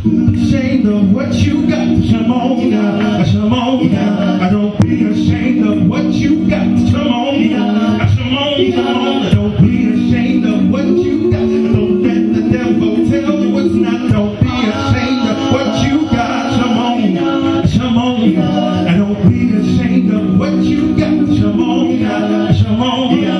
Ashamed of what you got. Come on now. Come on now. Don't be ashamed of what you got. Come on now. Come on now. Don't be ashamed of what you got. Don't let the devil tell you it's not. Don't be ashamed of what you got. Come on now. Come on now. Don't be ashamed of what you got. Come on now. Come on now.